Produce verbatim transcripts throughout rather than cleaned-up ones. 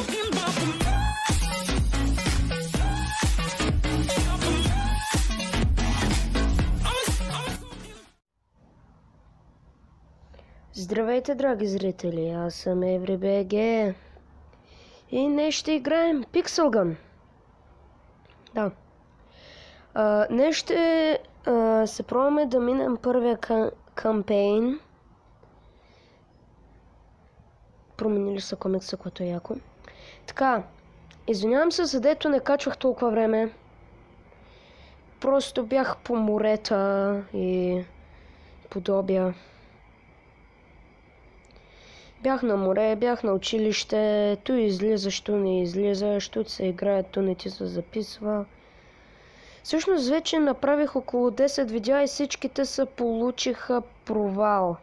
Здравейте, драги зрители, аз съм EveryBG и днес ще играем Pixel Gun. Да. А, днес ще а, се пробваме да минем първия кам кампейн. Променили са комикса, което е яко. Така, извинявам се, задето не качвах толкова време. Просто бях по морета и подобия. Бях на море, бях на училище, ту излизаш, ту не излизаш, ту се играе, ту не ти се записва. Всъщност вече направих около десет видеа и всичките се получиха провал.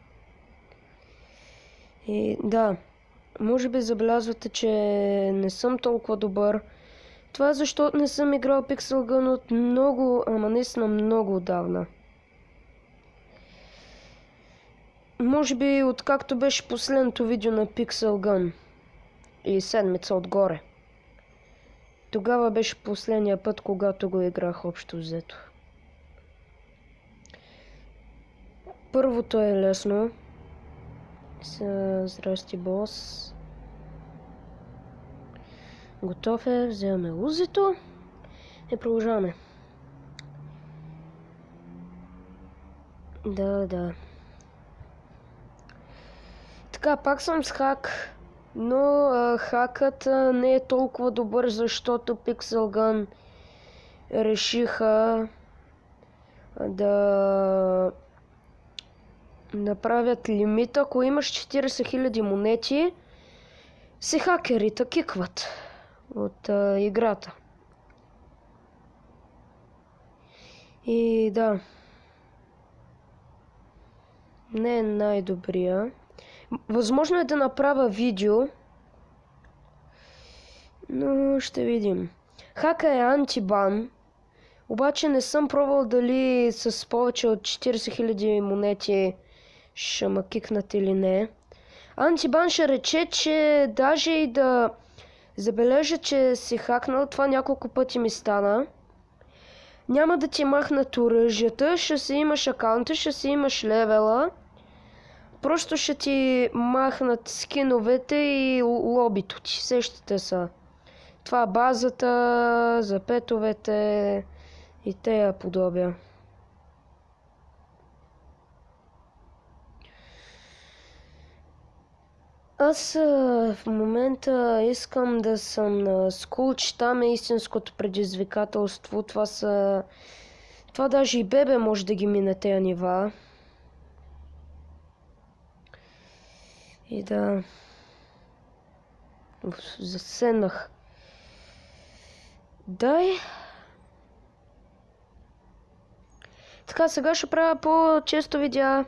И да, може би забелязвате, че не съм толкова добър. Това е защото не съм играл Pixel Gun от много, ама наистина много отдавна. Може би откакто беше последното видео на Pixel Gun и седмица отгоре. Тогава беше последния път, когато го играх общо взето. Първото е лесно. Здрасти, бос. Готов е, вземаме лузито и продължаваме. Да, да. Така, пак съм с хак, но а, хакът а, не е толкова добър, защото Pixel Gun решиха да направят лимит. Ако имаш четирийсет хиляди монети, си хакерите кикват от а, играта. И да, не е най-добрия. Възможно е да направя видео, но ще видим. Хака е антибан, обаче не съм пробвал дали с повече от четирийсет хиляди монети ще ма кикнат или не. Антибан ще рече, че даже и да забележа, че си хакнал, това няколко пъти ми стана. Няма да ти махнат оръжията, ще си имаш акаунта, ще си имаш левела. Просто ще ти махнат скиновете и лобито ти. Сещате са. Това базата, за петовете и тея подобия. Аз в момента искам да съм на скулч. Там е истинското предизвикателство. Това са... Това даже и бебе може да ги мине тея нива. И да... Заседнах. Дай. Така, сега ще правя по-често видеа.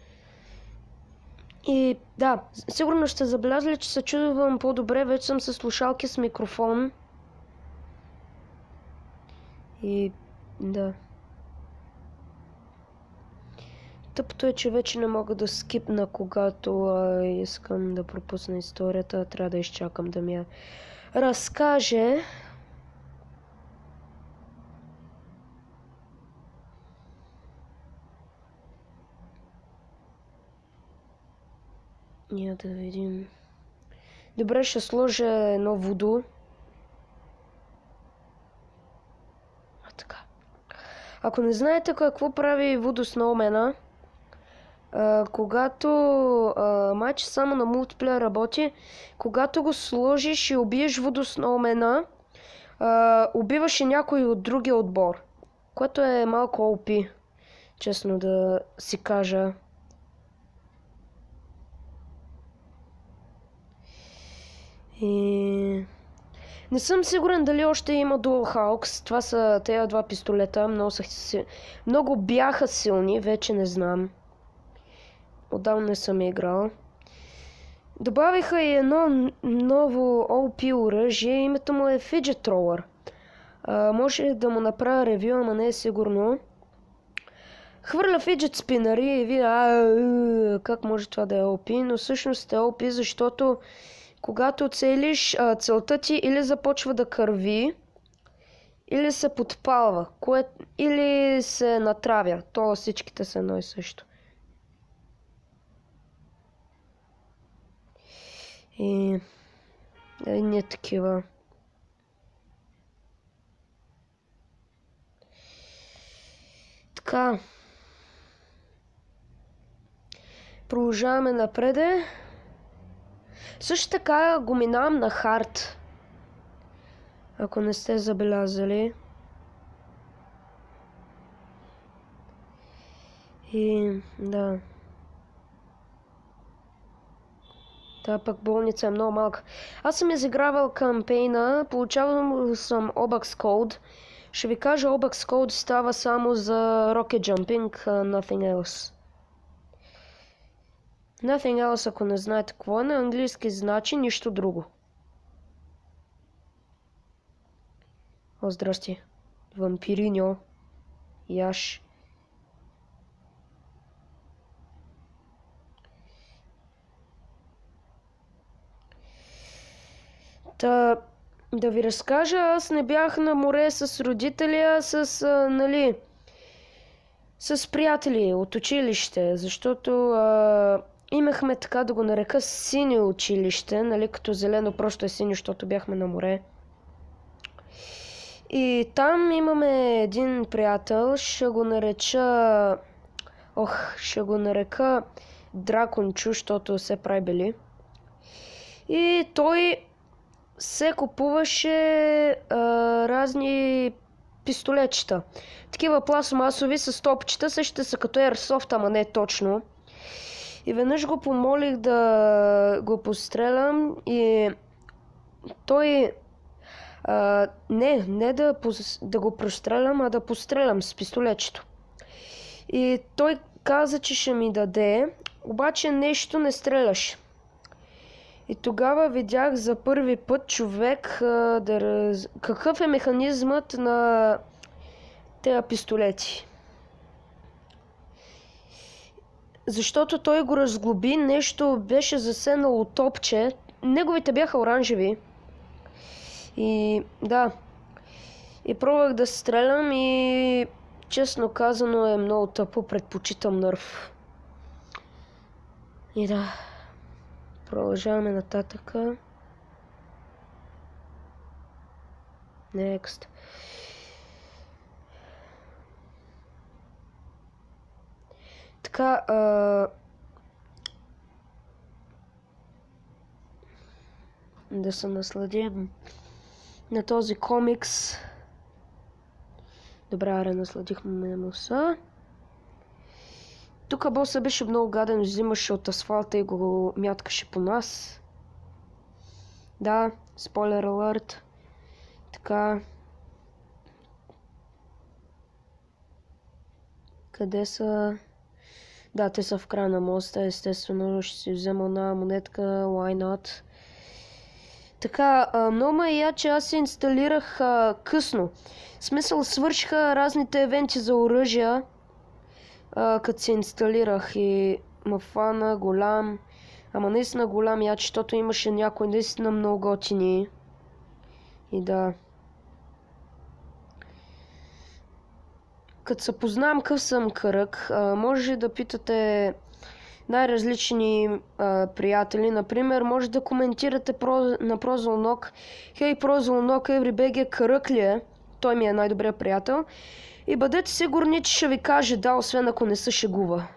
И да, сигурно ще забелязали, че се чувствам по-добре. Вече съм със слушалки с микрофон. И да. Тъпто е, че вече не мога да скипна, когато а, искам да пропусна историята. Трябва да изчакам да ми я разкаже. Я да видим. Добре, ще сложа едно вудо. А така. Ако не знаете какво прави вудо сноумена, Uh, когато uh, матч само на мултиплеер работи, когато го сложиш и убиеш водосноумена, uh, убиваш и някой от другия отбор, което е малко о пи, честно да си кажа. И... не съм сигурен дали още има Dual Hawks. Това са тези два пистолета. Много, са... Много бяха силни, вече не знам. Отдавна не съм играл. Добавиха и едно ново о пи оръжие. Името му е Fidget Thrower. А, може да му направя ревю, ама не е сигурно. Хвърля фиджет спинъри и ви, а, как може това да е о пи, но всъщност е о пи, защото когато целиш, а, целта ти или започва да кърви, или се подпалва, кое... или се натравя. То всичките са едно и също. И... и не такива. Така. Продължаваме напреде. Също така го минавам на хард. Ако не сте забелязали. И да. Та пък болница е много малка. Аз съм изигравал кампейна, получавал съм Obux Code. Ще ви кажа, Obux Code става само за Rocket Jumping, uh, nothing else. Nothing else, ако не знаете какво е, на английски значи нищо друго. О, здрасти. Вампириньо. Яш. Та, да ви разкажа, аз не бях на море с родители, а с, а, нали, с приятели от училище, защото а, имахме, така да го нарека, синьо училище, нали, като зелено просто е синьо, защото бяхме на море. И там имаме един приятел, ще го нареча, ох, ще го нарека Дракончо, защото се прави бели. И той се купуваше а, разни пистолетчета. Такива пластмасови с топчета, същите са като Airsoft, ама не точно. И веднъж го помолих да го пострелям и той... А, не, не да, да го прострелям, а да пострелям с пистолетчето. И той каза, че ще ми даде, обаче нещо не стреляш. И тогава видях за първи път човек а, да раз... какъв е механизмът на тези пистолети. Защото той го разглоби, нещо беше заседнало топче, неговите бяха оранжеви. И да, и пробвах да стрелям и честно казано е много тъпо, предпочитам нърв. И да, продължаваме нататъка. Next. Така, а... да се насладим на този комикс. Добре, аре, насладихме му са. Тук боса беше много гаден, взимаше от асфалта и го мяткаше по нас. Да, спойлер алърт. Така. Къде са? Да, те са в края на моста, естествено ще си взема една монетка, why not? Така, а, много ме я, че аз се инсталирах а, късно. В смисъл, свършиха разните евенти за оръжия, а, като се инсталирах и ма фана голям, ама наистина голям я, защото имаше някой наистина много готини. И да. Като се познавам къв съм кръг, а, може да питате най-различни а, приятели. Например, може да коментирате про, на Прозълнок. Хей, Прозълнок, Еврибеге, кръг ли е? Той ми е най-добрият приятел. И бъдете сигурни, че ще ви каже да, освен ако не се шегува.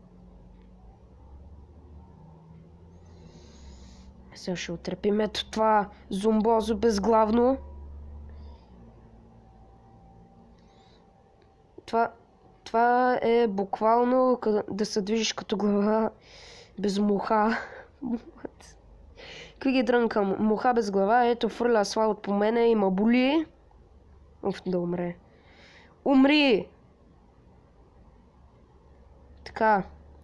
Сега ще отрепим ето това зомбозо безглавно. Това, това е буквално да се движиш като глава без муха. Какви ги дрънкам? Муха без глава, ето фърля асфалт по мене и ма боли. Уф, да умре. Умри! Така.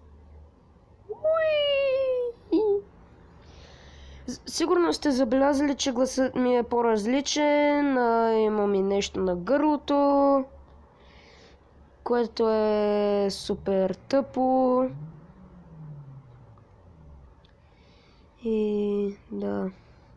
Уи! Сигурно сте забелязали, че гласът ми е по-различен. А, имам и нещо на гърлото, което е супер тъпо. И да.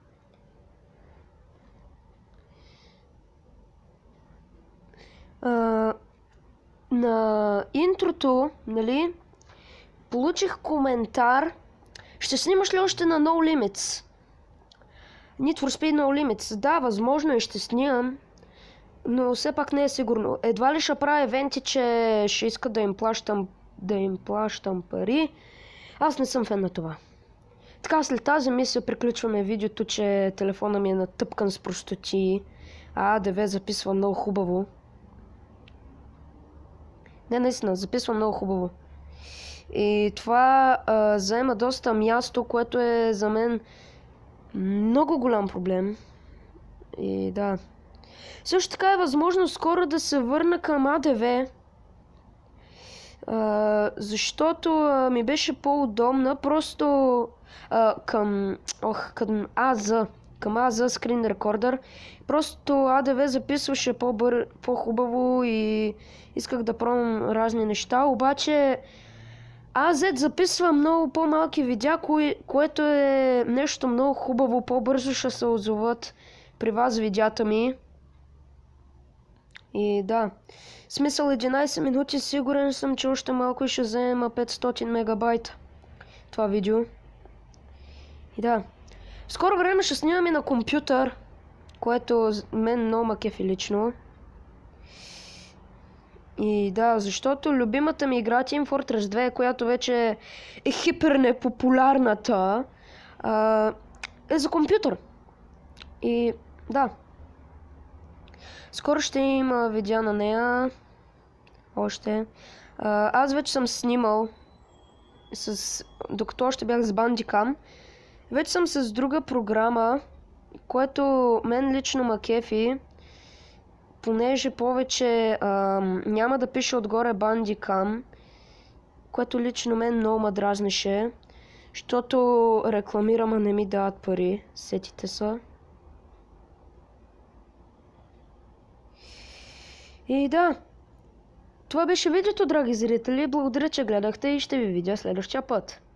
А, на интрото, нали, получих коментар: ще снимаш ли още на No Limits? Need for Speed No Limits. Да, възможно е, ще снимам, но все пак не е сигурно. Едва ли ще правя евенти, че ще иска да им плащам, да им плащам пари. Аз не съм фен на това. Така, след тази мисия приключваме видеото, че телефона ми е натъпкан с простоти, а АДВ записва много хубаво. Не, наистина, записва много хубаво. И това а, заема доста място, което е за мен много голям проблем. И да. Също така е възможно скоро да се върна към АДВ, а, защото а, ми беше по-удобна просто а, към, ох, към АЗ, към АЗ Screen Recorder. Просто АДВ записваше по-бър, по-хубаво и исках да пробвам разни неща, обаче АЗ записва много по-малки видеа, кое, което е нещо много хубаво. По-бързо ще се озоват при вас видеята ми. И да, смисъл единайсет минути, сигурен съм, че още малко и ще взема петстотин мегабайта това видео. И да, в скоро време ще снимам и на компютър, което мен много ма кефи лично. И да, защото любимата ми игра Team Fortress две, която вече е хипер непопулярната, а, е за компютър. И да, скоро ще има видеа на нея. Още. А, аз вече съм снимал, с, докато още бях с Bandicam, вече съм с друга програма, което мен лично ма кефи, понеже повече а, няма да пише отгоре Bandicam, което лично мен много ма дразнеше, защото рекламирам, а не ми дават пари, сетите са. И да, това беше видеото, драги зрители. Благодаря, че гледахте и ще ви видя следващия път.